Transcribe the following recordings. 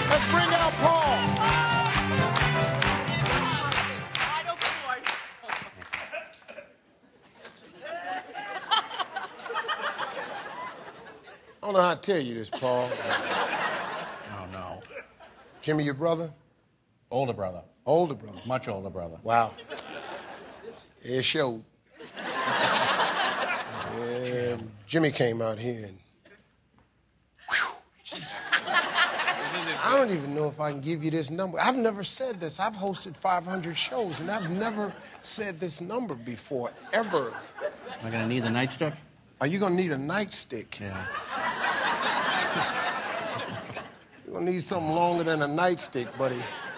Let's bring out Paul. I don't know how to tell you this, Paul. Oh, no. Jimmy, your brother? Older brother. Older brother? Much older brother. Wow. It showed. And Jimmy came out here and... Whew, Jesus. I don't even know if I can give you this number. I've never said this. I've hosted 500 shows, and I've never said this number before, ever. Am I going to need the nightstick? Are you going to need a nightstick? Yeah. You're going to need something longer than a nightstick, buddy.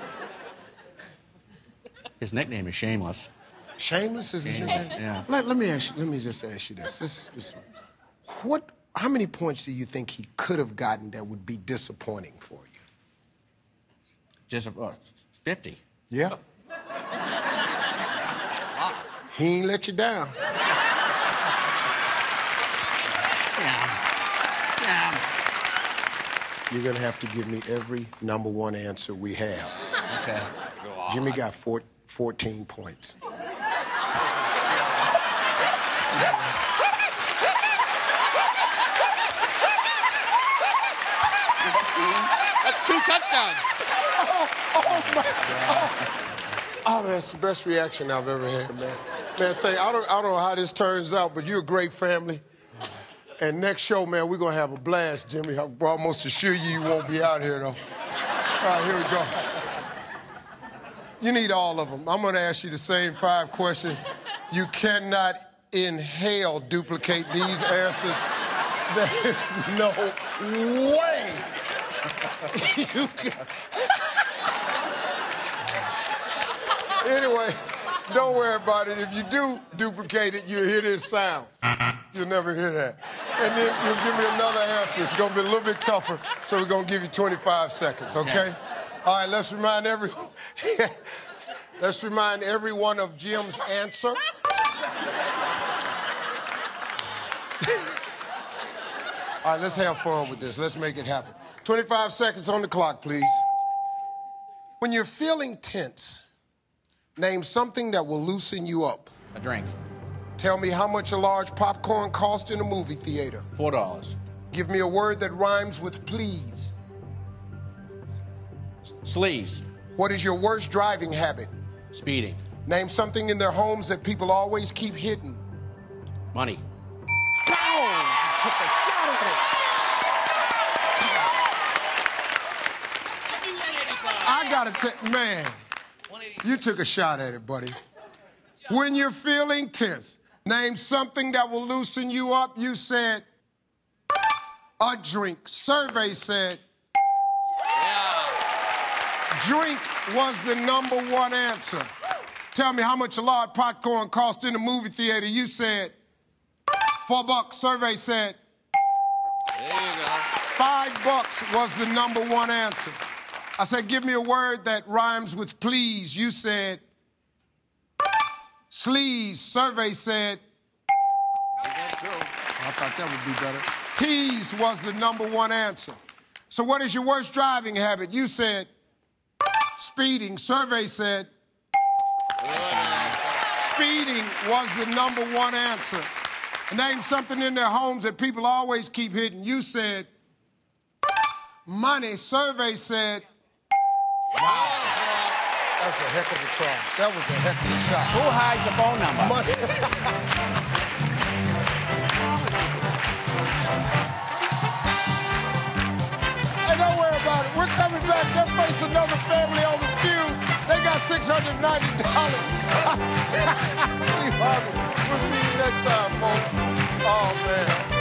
His nickname is Shameless. Shameless is his nickname? Yeah. Let me just ask you this. How many points do you think he could have gotten that would be disappointing for you? Just 50. Yeah? He ain't let you down. Yeah. You're gonna have to give me every number one answer we have. Okay. Jimmy got 14 points. That's 2 touchdowns. Oh, man, it's the best reaction I've ever had, man. Man, I don't know how this turns out, but you're a great family. And next show, man, we're gonna have a blast, Jimmy. I almost assure you won't be out here, though. All right, here we go. You need all of them. I'm gonna ask you the same 5 questions. You cannot inhale duplicate these answers. There is no way you can. Anyway, don't worry about it. If you do duplicate it, you'll hear this sound. You'll never hear that. And then you'll give me another answer. It's gonna be a little bit tougher, so we're gonna give you 25 seconds, okay? All right, let's remind everyone of Jim's answer. All right, let's have fun with this. Let's make it happen. 25 seconds on the clock, please. When you're feeling tense, name something that will loosen you up. A drink. Tell me how much a large popcorn cost in a movie theater. $4. Give me a word that rhymes with please. Sleaze. What is your worst driving habit? Speeding. Name something in their homes that people always keep hidden. Money. Boom! Took a shot at it. I gotta take, man, you took a shot at it, buddy. When you're feeling tense, name something that will loosen you up. You said a drink. Survey said drink was the number one answer. Tell me how much a large popcorn cost in the movie theater. You said $4. Survey said There you go. $5 was the number one answer. I said, give me a word that rhymes with please. You said sleaze. Survey said I thought that would be better. Tease was the number one answer. So what is your worst driving habit? You said speeding. Survey said speeding was the number one answer. Name something in their homes that people always keep hidden. You said money. Survey said wow. That's a heck of a try. That was a heck of a try. Who hides the phone number? Money. Hey, don't worry about it. We're coming back. They'll face another family on the Feud. They got $690. Steve Harvey. We'll see you next time, folks. Oh, man.